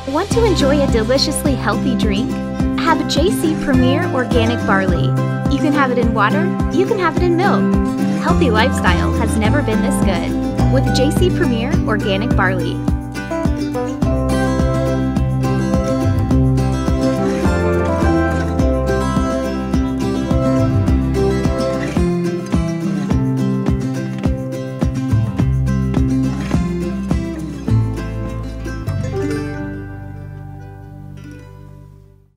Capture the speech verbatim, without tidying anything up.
Want to enjoy a deliciously healthy drink? Have J C Premier Organic Barley. You can have it in water, you can have it in milk. Healthy lifestyle has never been this good with J C Premier Organic Barley.